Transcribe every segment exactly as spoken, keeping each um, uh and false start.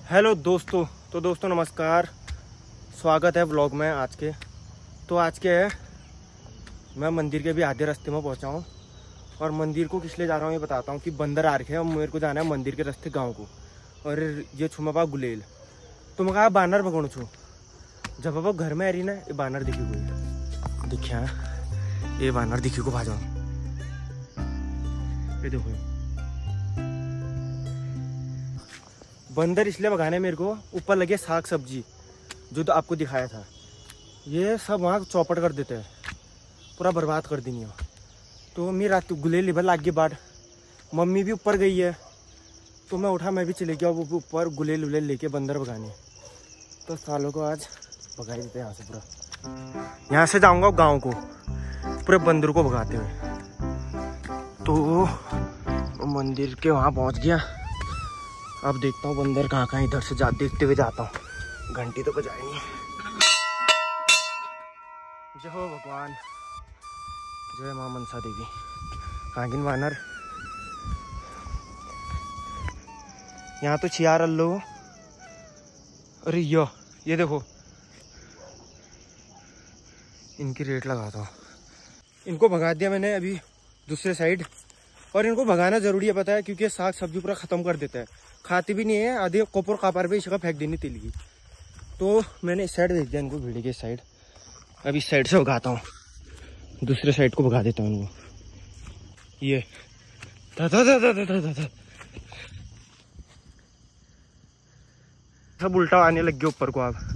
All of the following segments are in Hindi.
हेलो दोस्तों, तो दोस्तों नमस्कार, स्वागत है व्लॉग में आज के। तो आज के है मैं मंदिर के भी आधे रास्ते में पहुंचा हूं और मंदिर को किस लिए जा रहा हूं ये बताता हूं कि बंदर आ रखे हैं और मेरे को जाना है मंदिर के रास्ते गांव को। और ये छुमा पा गुलेल तो मैं कहा बानर पकड़ू छू। जब अब घर में आ रही ना ये बानर दिखी हुई दिखा ये बानर दिखी को भाजो ये देखो बंदर इसलिए भगाने मेरे को। ऊपर लगे साग सब्जी जो तो आपको दिखाया था, ये सब वहाँ चौपट कर देते हैं, पूरा बर्बाद कर देनी है। तो मेरी रात गुलेल लिबर लाग गई बाट, मम्मी भी ऊपर गई है तो मैं उठा, मैं भी चले गया वो ऊपर गुलेल उलेल लेके बंदर भगाने। तो सालों को आज भगा ही देते हैं यहाँ से। पूरा यहाँ से जाऊँगा गाँव को पूरे बंदर को भगाते हुए। तो मंदिर के वहाँ पहुँच गया। अब देखता हूँ बंदर कहाँ कहाँ इधर से जा देखते हुए जाता हूँ। घंटी तो बजाई नहीं। जय हो भगवान, जय माँ मनसा देवी। कागिन वानर यहाँ तो छियार अल्लो। अरे यो ये देखो, इनकी रेट लगाता हूँ। इनको भगा दिया मैंने अभी दूसरे साइड। और इनको भगाना जरूरी है, पता है, क्योंकि साग सब्जी पूरा खत्म कर देता है, खाती भी नहीं है। आधे कोपर कापर पे इसका फेंक देनी तिल की। तो मैंने इस साइड भेज दिया इनको, भीड़ के साइड। अब इस साइड से भगाता हूँ, दूसरे साइड को भगा देता हूँ इनको। ये धा धा धा धा धा धा धा। सब उल्टा आने लग गया ऊपर को। आप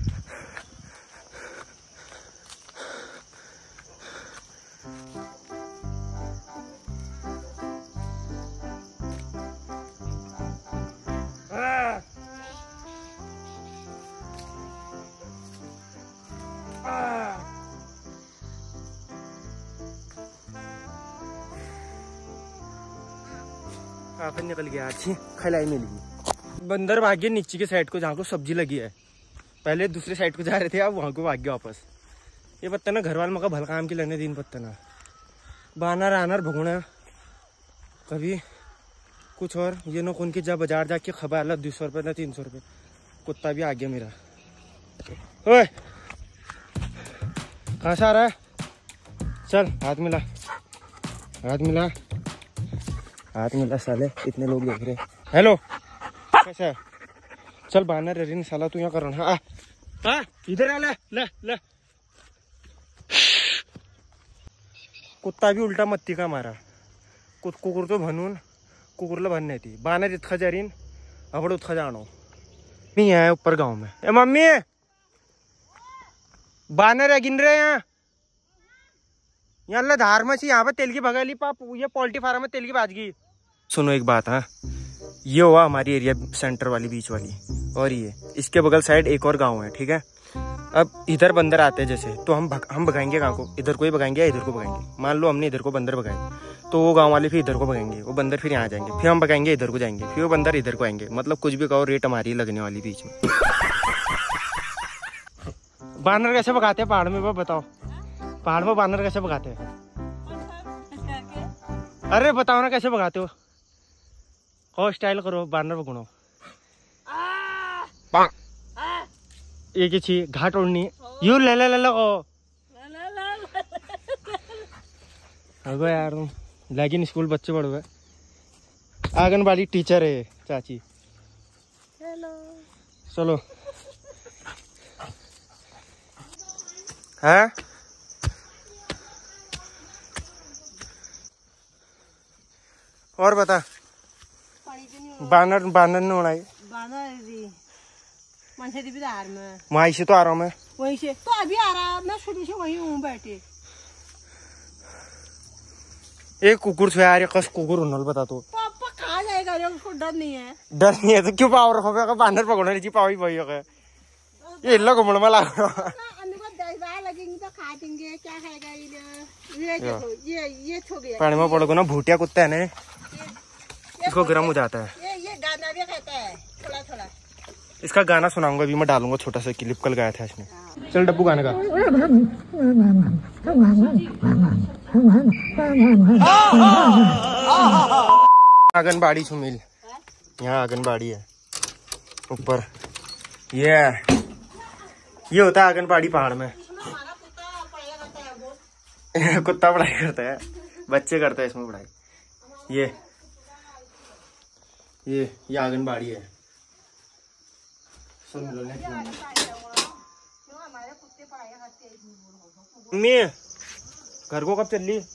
काफी निकल गया, अच्छी खिलाई मिल गई। बंदर भाग गए नीचे के साइड को जहाँ को सब्जी लगी है। पहले दूसरे साइड को जा रहे थे, अब वहाँ को भाग गया वापस। ये पत्ता ना घर वाले मका भल काम के लेने दिन पत्ता ना बानर आनर भगुना कभी कुछ। और ये नो कौन की जा बाजार जाके खबा अलग दो सौ रुपये ना तीन सौ रुपये। कुत्ता भी आ गया मेरा। ओए कहाँ से आ रहा है? चल हाथ मिला, हाथ मिला, हाथ मिला साले, इतने लोग देख रहे। हेलो कैसा है? चल बानर रेरी साला तू यहाँ कर रहा है। हाँ इधर आ, ले ले ले। कुत्ता भी उल्टा मत्ती का मारा। कुत कुकुर तो भनून कुकुरला भन नहीं थी। बानर इतखा जारीन अबड़ उतखा जानो नहीं है ऊपर गांव में। ए मम्मी बानर है गिन रहे हैं यहाँ धार में से। यहाँ पे तेल की भगाली पाप, ये पोल्ट्री फार्म में तेल की बाजगी। सुनो एक बात, हाँ ये हुआ हमारी एरिया सेंटर वाली बीच वाली, और ये इसके बगल साइड एक और गांव है, ठीक है। अब इधर बंदर आते हैं जैसे, तो हम भग, हम भगाएंगे गांव को, इधर को ही भगाएंगे या इधर को भगाएंगे। मान लो हमने इधर को बंदर भगाए तो वो गांव वाले फिर इधर को भगाएंगे, वो बंदर फिर यहाँ जाएंगे, फिर हम भगाएंगे इधर को जाएंगे, फिर वो बंदर इधर को आएंगे। मतलब कुछ भी कहो रेट हमारी लगने वाली बीच में। बानर कैसे भगाते हैं पहाड़ में वो बताओ? पहाड़ में बानर कैसे भगाते हैं? अरे बताओ ना कैसे भगाते हो? कहो स्टाइल करो, बानर पकड़ो। एक ही चीज घाट उड़नी यू ले ले ले लो। अगो यार तुम लेकिन स्कूल बच्चे पढ़ हुए। आंगनबाड़ी टीचर है चाची। हेलो चलो है। और बता बानर बानर ने उड़ाई वहीं से तो आ रहा हूँ मैं, वहीं से तो अभी आ रहा। मैं शुरू से वहीं हूँ बैठे। एक कुकुर से यार, कस कुकुर उन्होंने बता तो पापा कहाँ जाएगा रे? उसको डर नहीं है। डर नहीं है तो क्यों पावर रखोगे? बानर पकड़ने की पावी पाई है ये लो घुमड़ में लगा लगेंगे तो खा देंगे। क्या खाएगा ये? देखो ये ये छो गया पानी में पड़ोगे ना भूटिया कुत्ता है ना, इसको गर्म हो जाता है। ये ये गाना भी खाता है थोड़ा थोड़ा। इसका गाना सुनाऊंगा अभी मैं, डालूंगा छोटा सा क्लिप, कल गाया था इसने। चल डब्बू गाने का। आंगनबाड़ी सुमिल, यहाँ आंगनबाड़ी है, ऊपर। ये ये होता है आंगनबाड़ी पहाड़ में। कुत्ता पढ़ाई करता है, बच्चे करते हैं इसमें पढ़ाई। ये ये ये आंगनबाड़ी है। मम्मी घर को कब चल रही?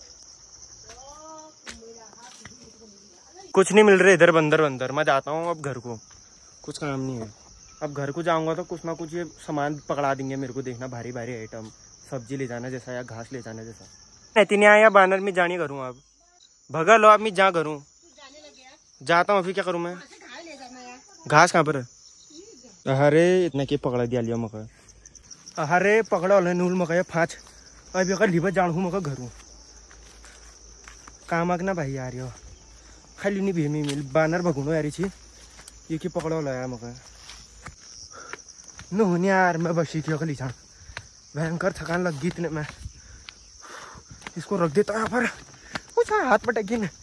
कुछ नहीं मिल रहे इधर, बंदर बंदर। मैं जाता हूँ अब घर को, कुछ काम नहीं है। अब घर को जाऊंगा तो कुछ ना कुछ ये सामान पकड़ा देंगे मेरे को। देखना भारी भारी आइटम, सब्जी ले जाना जैसा या घास ले जाना जैसा। इतने आया बानर में जानी करूँ अब भगा लो। अब मैं जा करूँ, जाता हूँ। अभी क्या करूँ मैं? घास कहाँ पर है? अरे इतना के पकड़ा दिया लिया मका। अरे पकड़ा वाला नूल मका फाँच। अभी अगर लिबा जान हूँ मका घरू काम आग ना भाई यार। यो खाली नहीं भी मिल बानर भगुनो यारी छी। ये की पकड़ा वाला यार मका न होने यार। मैं बसी की अगली जान भयंकर थकान लग गई इतने में। इसको रख देता यहाँ पर, कुछ हाथ पटकी न।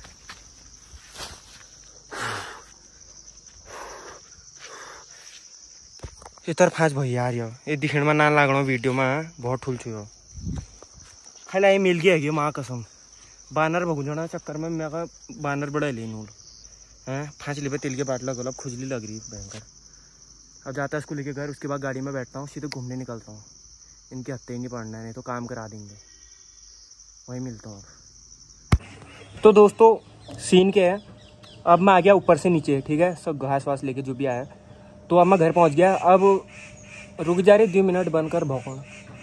इतर फाँच भाई यार। यो ये दिखने में ना लागणो वीडियो में बहुत ठुल छुयो। खाला ये मिल गया है माँ कसम। बानर भगुजना चक्कर में मैं का बानर बड़ा ले नूल है। फाँच लिबे तिल के बाटला गला, खुजली लग रही भयंकर। अब जाता है इसको लेके घर, उसके बाद गाड़ी में बैठता हूँ, सीधे घूमने निकलता हूँ। इनके हत्ते ही नहीं पड़ना है, नहीं तो काम करा देंगे। वही मिलता हूँ अब। तो दोस्तों सीन क्या है, अब मैं आ गया ऊपर से नीचे, ठीक है। सब घास वास लेके जो भी आया, तो अब मैं घर पहुँच गया। अब रुक जा रही दो मिनट बनकर भौंकना।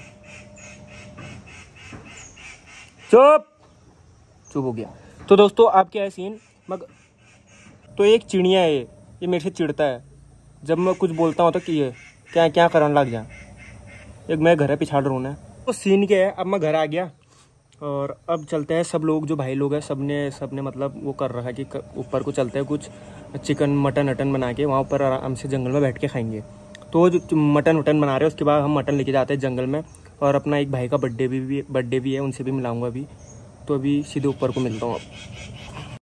चुप चुप हो गया। तो दोस्तों अब क्या है सीन, मग तो एक चिड़िया है, ये मेरे से चिढ़ता है जब मैं कुछ बोलता हूँ तो कि ये क्या क्या करने लग जा। एक मैं घर है पिछाड़ रोना है। तो सीन क्या है, अब मैं घर आ गया और अब चलते हैं। सब लोग जो भाई लोग हैं सबने सबने मतलब वो कर रखा है कि ऊपर को चलते हैं, कुछ चिकन मटन वटन बना के वहाँ ऊपर आराम से जंगल में बैठ के खाएंगे। तो जो मटन वटन बना रहे हैं उसके बाद हम मटन लेके जाते हैं जंगल में। और अपना एक भाई का बर्थडे भी बर्थडे भी है, उनसे भी मिलाऊंगा अभी। तो अभी सीधे ऊपर को मिलता हूँ अब।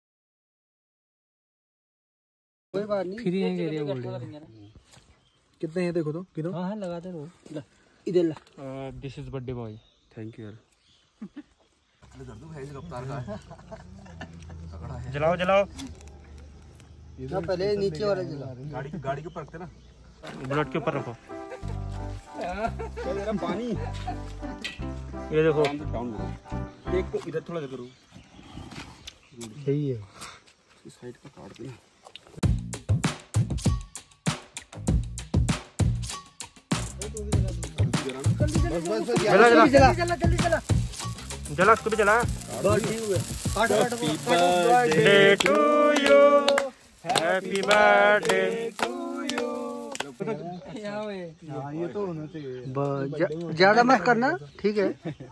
कोई बात नहीं, फ्री है एरिया बोल रहे कितने हैं देखो तो किलो। हाँ हाँ लगाते रहो इधर ला। This is birthday boy. Thank you यार। जलाओ जलाओ ना पहले नीचे वाला जला। गाड़ी गाड़ी के ऊपर रखते ना, बुलेट के ऊपर रखो। मेरा पानी ये देखो एक तो इधर थोड़ा करो, सही है। इस साइड का काट देना। जला जला जला जला जल्दी जला जला उसको भी जला। Happy birthday to you, happy birthday to you. ये तो होना चाहिए, ज्यादा मत करना, ठीक है।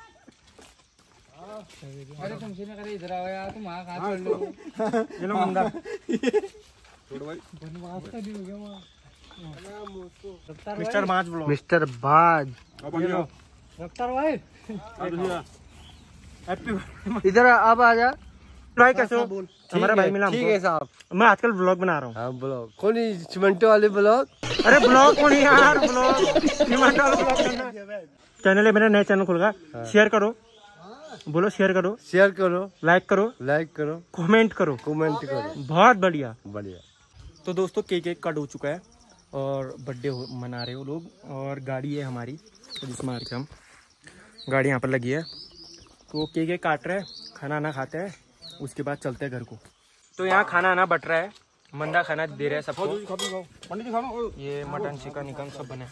अरे तुमसे ना करे इधर आओ यार, तुम वहाँ खा कर लो। चलो मंदा छोड़ भाई। मिस्टर बाज ब्लॉग। मिस्टर बाज अब आ जाओ। डॉक्टर भाई हैप्पी इधर अब आ जा भाई। कैसे हो? हमारा भाई मिला ठीक है साहब। मैं आजकल ब्लॉग बना रहा हूँ। हाँ ब्लॉग कौन सीमेंटो वाले ब्लॉग। अरे ब्लॉग कौन यार, ब्लॉग चैनल है मेरा, नया चैनल खुल गया। शेयर करो, बोलो शेयर करो, शेयर करो, लाइक करो, लाइक करो, कमेंट करो, कमेंट करो। बहुत बढ़िया बढ़िया। तो दोस्तों केक केक कट हो चुका है और बर्थडे मना रहे हो लोग। और गाड़ी है हमारी जिसमें आ हम गाड़ी यहाँ पर लगी है। तो केक केक काट रहे हैं, खाना आना खाते हैं, उसके बाद चलते हैं घर को। तो यहाँ खाना आना बट रहा है, मंदा खाना दे रहे हैं सबको। पंडित जी खाओ। ये मटन चिकन निकन सब बने।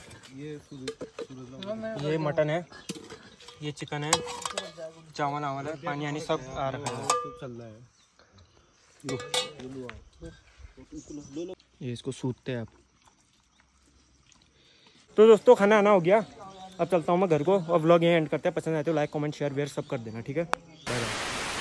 ये मटन है, ये चिकन है, चावल आवल है, पानी आनी सब आ रहा है। चल रहा है। ये इसको सूतते हैं अब। तो दोस्तों खाना आना हो गया, अब चलता हूँ मैं घर को। और व्लॉग यहीं एंड करते हैं। पसंद आए तो लाइक कमेंट शेयर वेयर सब कर देना, ठीक है।